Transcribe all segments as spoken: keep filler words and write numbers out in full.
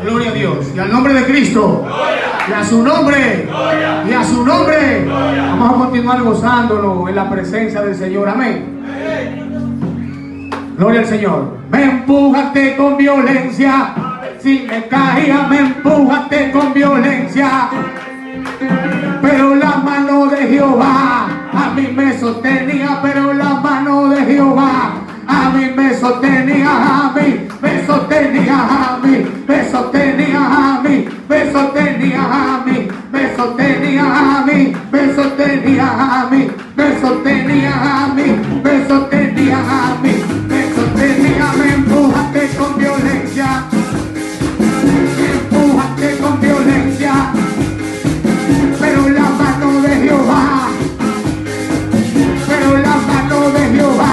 Gloria a Dios. Y al nombre de Cristo. Y a su nombre. Y a su nombre. Vamos a continuar gozándonos en la presencia del Señor. Amén. Gloria al Señor. Me empujaste con violencia. Si me caía, me empujaste con violencia. Pero la mano de Jehová a mí me sostenía. Pero la mano de Jehová a mí me sostenía, a mí, me sostenía, a mí, me sostenía, a mí, me sostenía, a mí, me sostenía, a mí, me sostenía, a mí, me sostenía, a mí, me sostenía, a mí, me sostenía, me empujaste con violencia, me empujaste con violencia, pero la mano de Jehová, pero la mano de Jehová.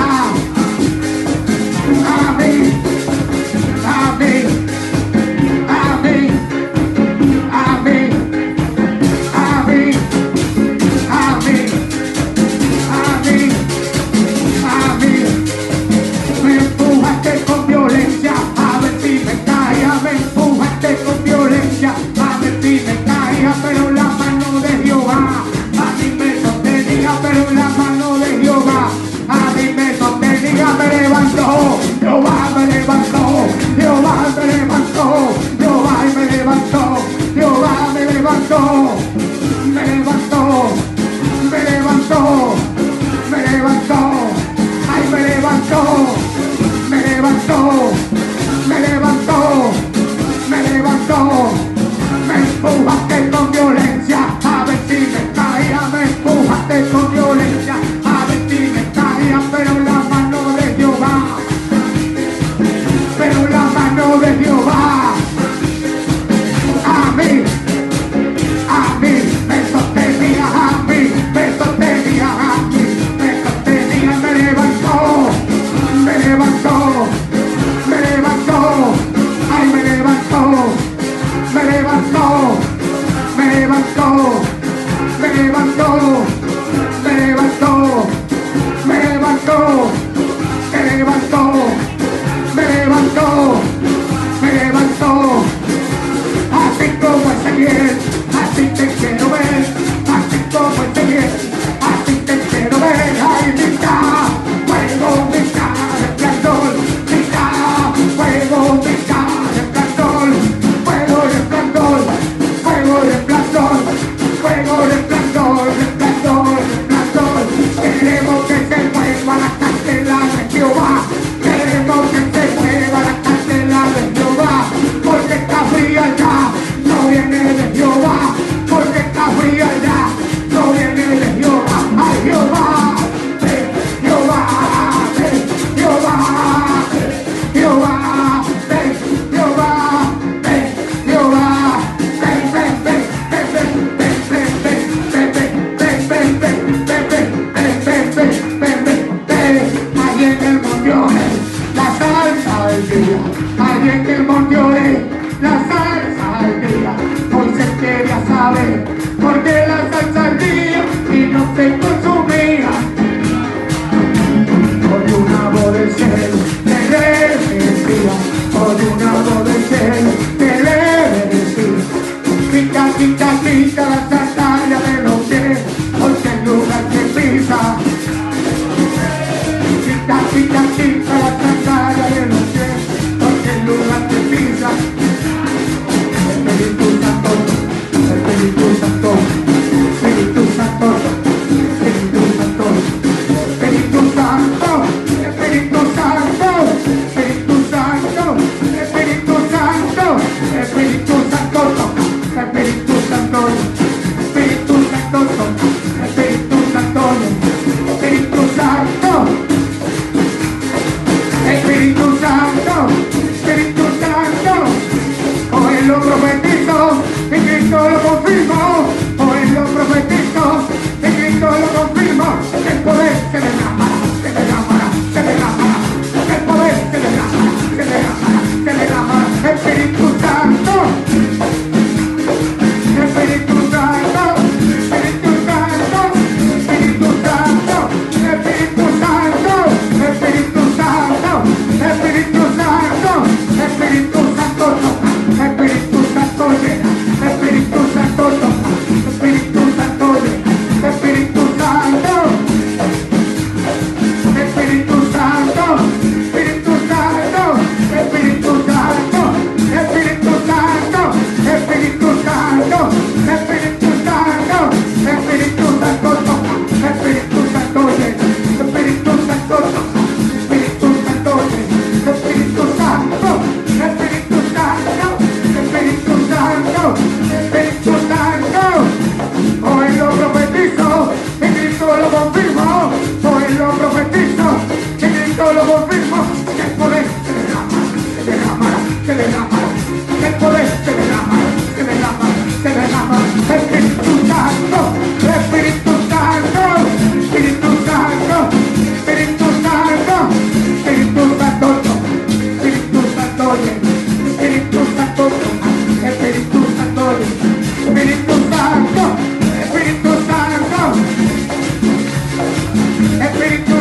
Amén, amén, amén, amén, amén, amén, amén, amén. Me empujaste con violencia, a ver si me caía, me empujaste con violencia, a ver si me caía, pero la mano de Jehová a mí me sostenía, pero la mano de Jehová a mí me sostenía, me levantó. Jehová me levantó, Jehová me levantó, Jehová me levantó, Jehová me levantó, me levantó, me levantó, me levantó, ay me levantó, me levantó, me levantó, me levantó, me empujaste con violencia, a ver si me caía, me empujaste con violencia, a ver si me caía, pero la mano de Jehová. Pero la mano de Jehová a mí, a mí me sostenía, a mí me sostenía, a mí me sostenía, me levantó, me levantó, me levantó, ay me levantó, me levantó, me levantó, me levantó, me levantó, me levantó, me levantó. Me levantó, me levantó, así como ese bien, así te quiero ver, así como ese bien, así te quiero ver, ay mi cara, fuego, mi cara, resplandor, mi cara, fuego, mi cara, resplandor, fuego, resplandor, fuego, resplandor, fuego, resplandor, resplandor, resplandor, queremos que se mueva la candela de Jehová, queremos que se mueva la candela de Jehová, porque está fría ya, no viene de Jehová, porque está fría ya, no viene de Jehová, ay Jehová, ven, Jehová, ven, Jehová, ven, Jehová, ven, Jehová, ven, Jehová, ven, ven, ven, ven, ven, ven, ven, ven, ven, ven, ven, ven, ven, ven, ven, ven, ven, ven, ahí en el monte la salsa del día, ahí en el monte la salsa del día, hoy se quería saber por qué la salsa al día y no se consumía, hoy una voz del cielo te le decía, hoy una voz del cielo te le decía, quita, quita, quita la sandalia de los pies, porque el lugar que pisa, quita, quita, quita la sandalia de los pies, porque el lugar que pisa. Espíritu